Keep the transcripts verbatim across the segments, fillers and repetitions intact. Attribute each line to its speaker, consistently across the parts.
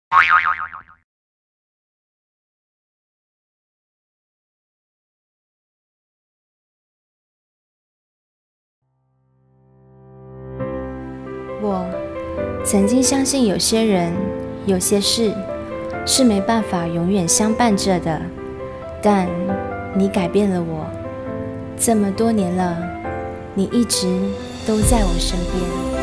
Speaker 1: 我曾经相信有些人、有些事是没办法永远相伴着的，但你改变了我。这么多年了，你一直都在我身边。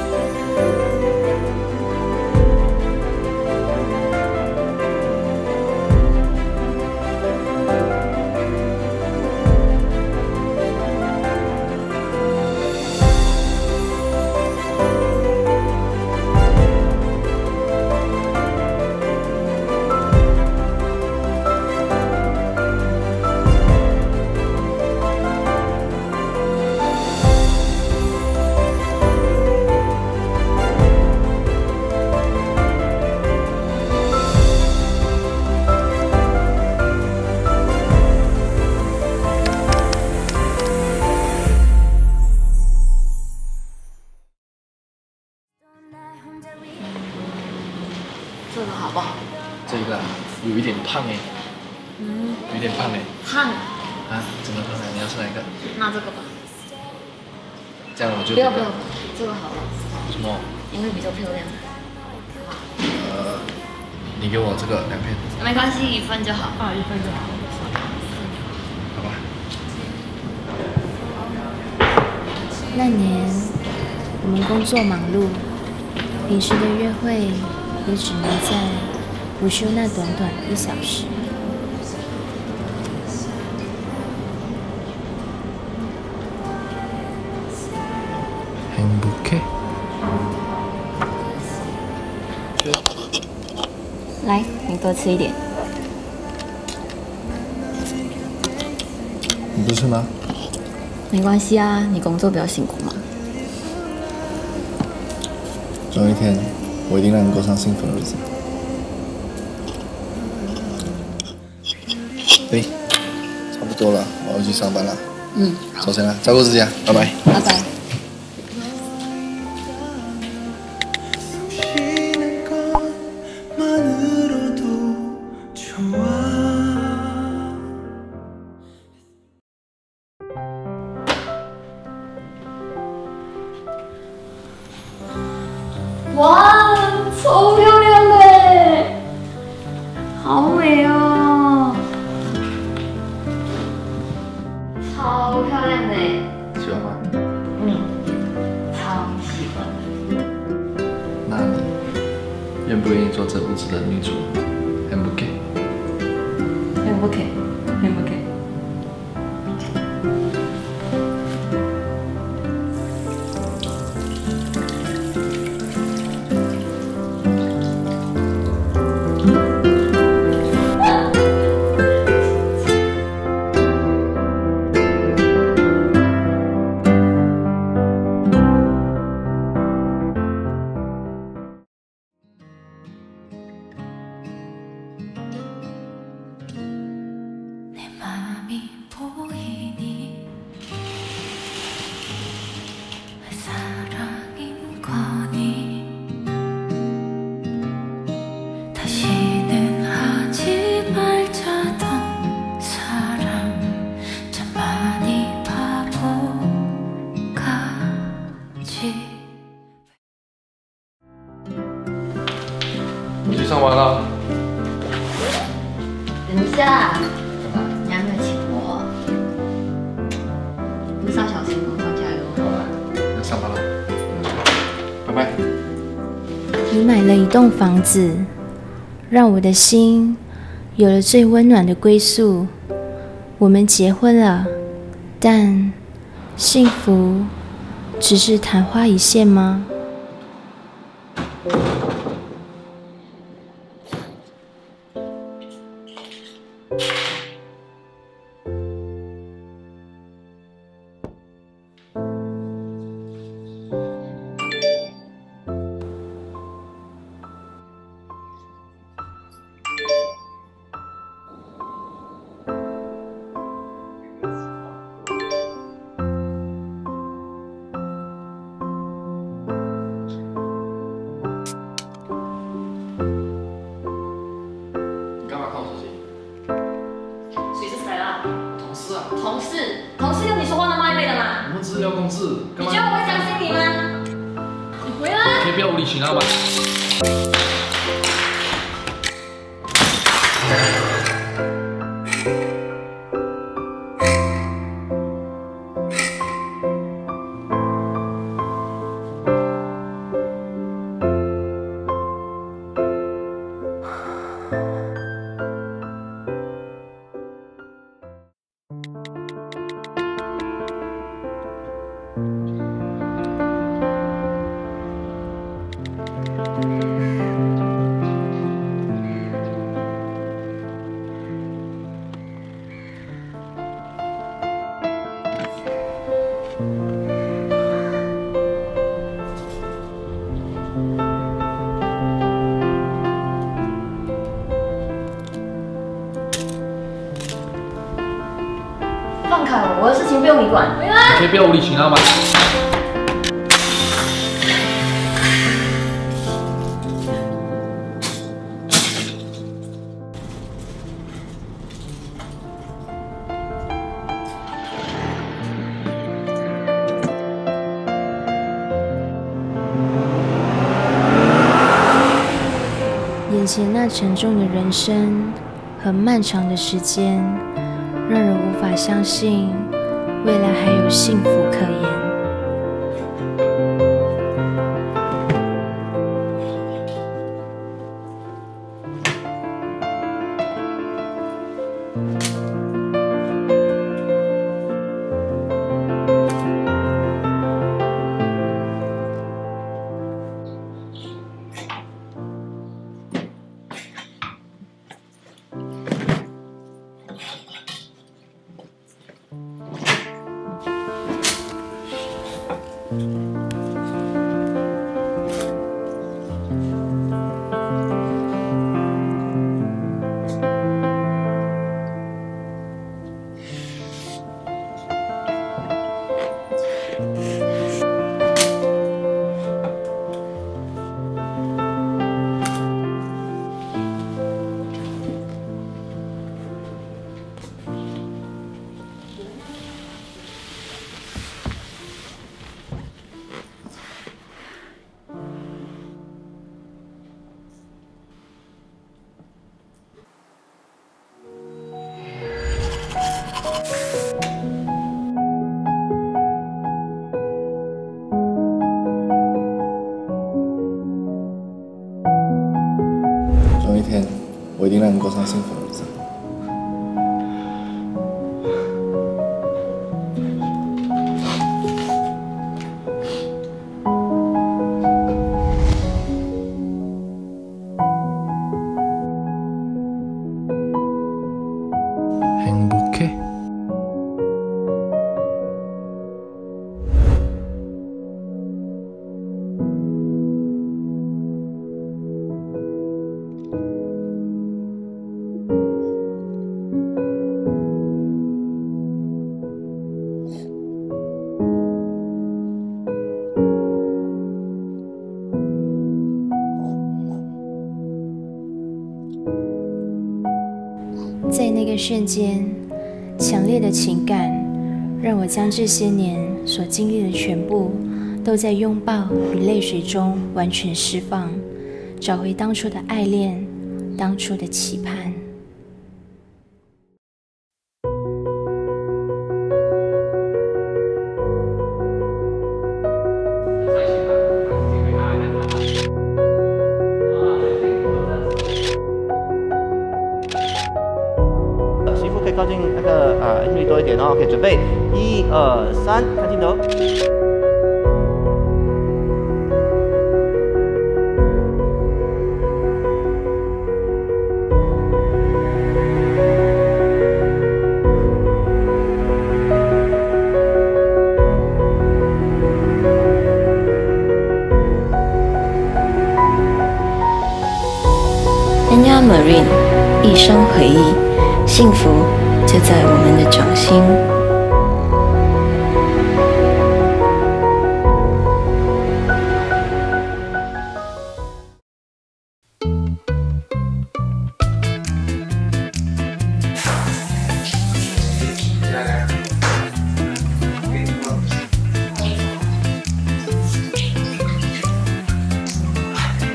Speaker 2: 这个好不好？
Speaker 3: 这个有一点胖哎，
Speaker 2: 嗯，
Speaker 3: 有一点胖哎。
Speaker 2: 胖
Speaker 3: 啊？怎么胖啊？你要吃哪一个？
Speaker 2: 那这个吧。
Speaker 3: 这样我就
Speaker 2: 不要不要，这个好了。
Speaker 3: 什么？
Speaker 2: 因为比较漂亮。
Speaker 3: 呃，你给我这个两片。
Speaker 2: 没关系，一份就好。啊，一份就好。
Speaker 3: 好吧。
Speaker 1: 那年我们工作忙碌，平时的约会也只能在午休那短短一小时。
Speaker 3: 행복해。
Speaker 2: 来，你多吃一点。
Speaker 3: 你不吃吗？
Speaker 2: 没关系啊，你工作比较辛苦嘛。
Speaker 3: 总有一天，我一定让你过上幸福的日子。对，差不多了，我要去上班了。
Speaker 2: 嗯，
Speaker 3: 走先了，照顾自己啊，拜拜。
Speaker 2: 拜拜。哇，超漂亮的耶，好美哦，超漂亮的耶。
Speaker 3: 喜欢吗？
Speaker 2: 嗯，超喜欢的。
Speaker 3: 那你愿不愿意做这屋子的女主？행복해？
Speaker 2: 행복해，행복해。
Speaker 3: 我去上班了。
Speaker 2: 等一下，
Speaker 3: 干嘛？
Speaker 2: 你还没有请我。路上小心，路上加油。
Speaker 3: 好了，要上班了。拜拜。
Speaker 1: 你买了一栋房子，让我的心有了最温暖的归宿。我们结婚了，但幸福只是昙花一现吗？
Speaker 3: 要公事，干嘛？
Speaker 2: 你觉得我会相信你吗？你回来！
Speaker 3: 可以不要无理取闹吗？
Speaker 2: 放开我，我的事情不用你管。回来！
Speaker 3: 你可以不要无理取闹吗？
Speaker 1: 眼前那沉重的人生和漫长的时间，让人无法相信未来还有幸福可言。
Speaker 3: 总有一天，我一定让你过上幸福的日子。행복해？
Speaker 1: 在那个瞬间，强烈的情感让我将这些年所经历的全部，都在拥抱与泪水中完全释放，找回当初的爱恋，当初的期盼。
Speaker 4: 媳妇可以靠近那个啊，用力多一点哦。OK， 准备，一二三，看镜头。
Speaker 5: Enya Marine， 一生回忆，幸福就在我们的掌心。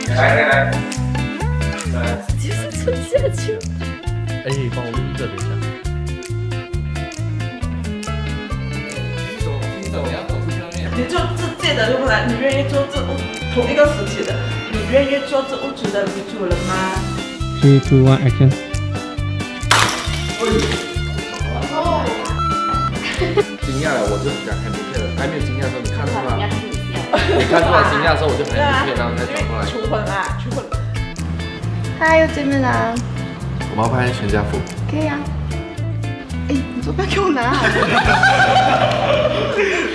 Speaker 6: 来来来，来，
Speaker 1: 就是吞下去。
Speaker 3: 哎，帮我拎着，等一下。你走，你走，你要走出去外面。
Speaker 7: 你做这届的，对不对？你愿意做这同一个时期的，你愿意做这屋子的女主人吗
Speaker 8: ？Three, two, one, action！
Speaker 7: 哦，
Speaker 3: 惊讶了，我就是讲很不骗的，还没有惊讶的时候，你看出来，你看出来惊讶的时候，我就很不骗，然后才转过来。
Speaker 7: 求婚啊，求婚！
Speaker 1: 嗨，又见面啦！
Speaker 3: 我们要拍全家福。
Speaker 1: 可以啊。哎，你说不要给我拿好了。